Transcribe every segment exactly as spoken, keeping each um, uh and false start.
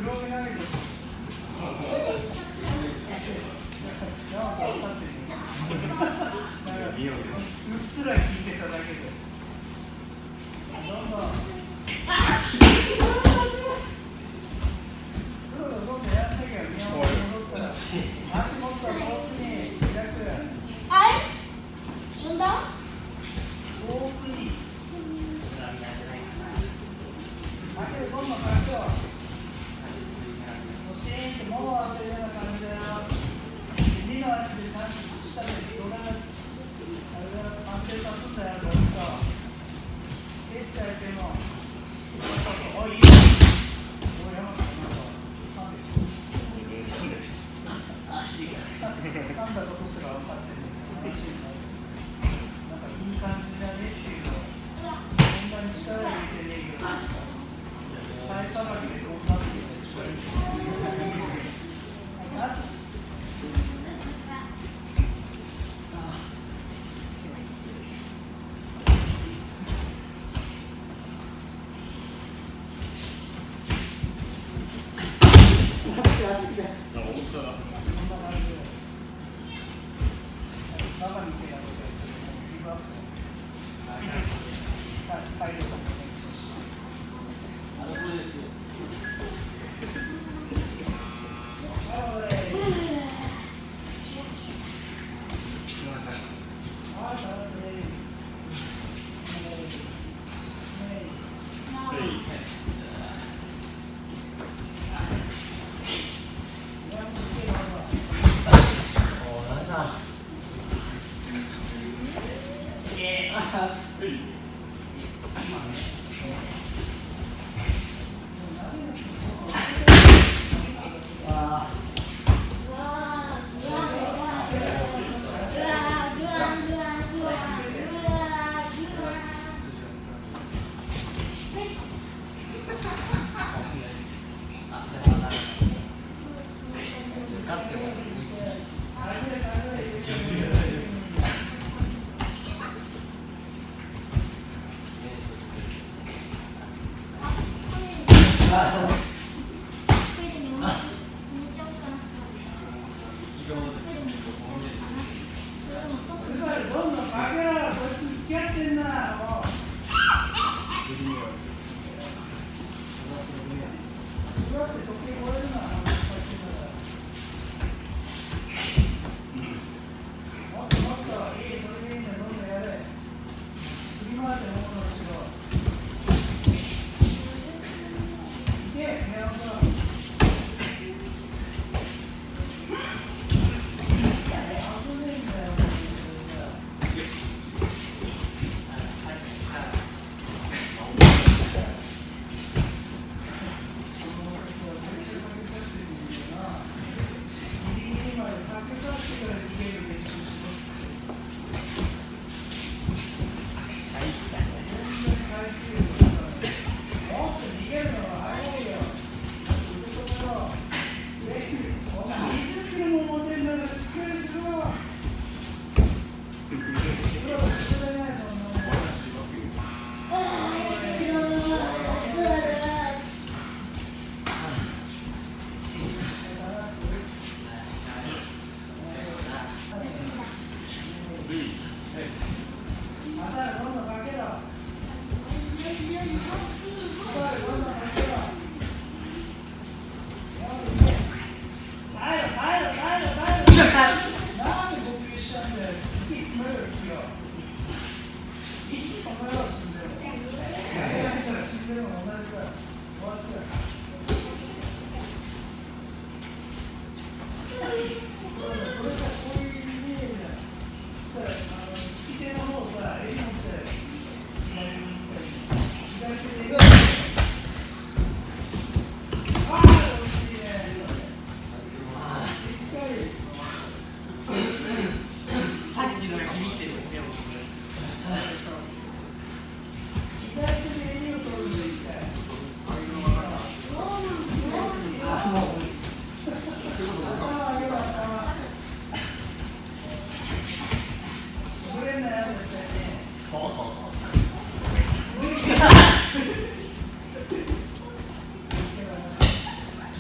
うっすら聞いてただけで。どんどん。どんどんどんどんやってけよ。宮本戻ったら。足元は遠くに開く。 あれ？呼んだ？ 遠くに。だけどどんどんかけよう。シーンって物を当てるような感じだよ。にの足で下でどれが安定さすんだよ。どうか。手伝えても。おいい。おい山さんなんか三です。三です。足が。掴んだことすら分かってる。なんかいい感じだねっていうの。そんなに力入れてねえけど。体さばきでこんなに力入れてる。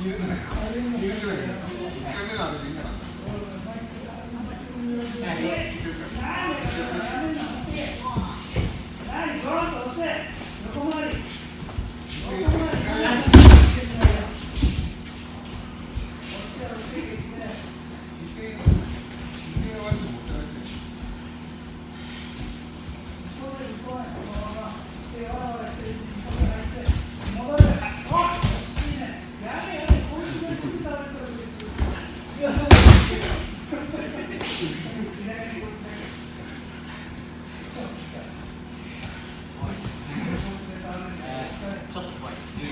ちょっと怖いっす。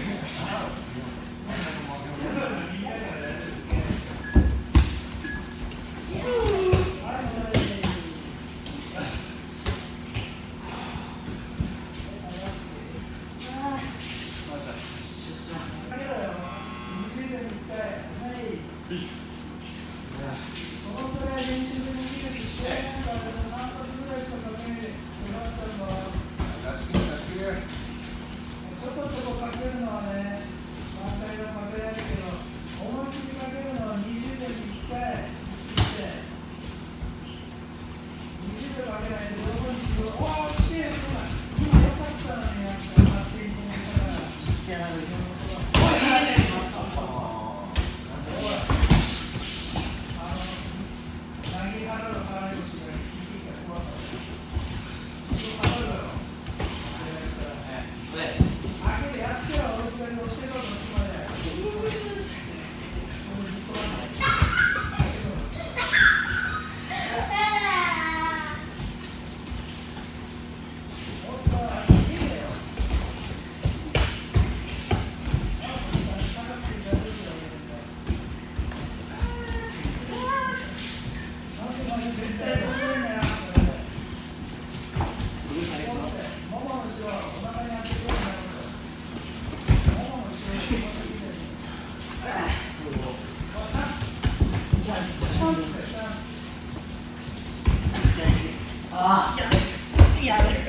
ああ、やる。やる。うん。やる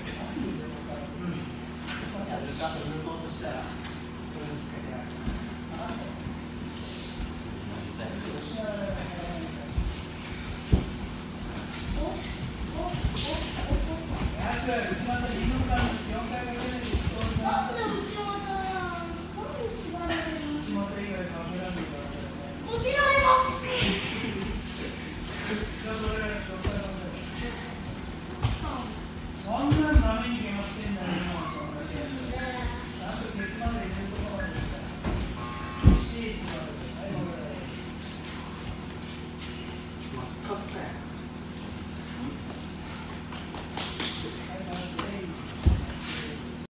かと抜こうとしたら、これに近いやる。ああ。 Copy.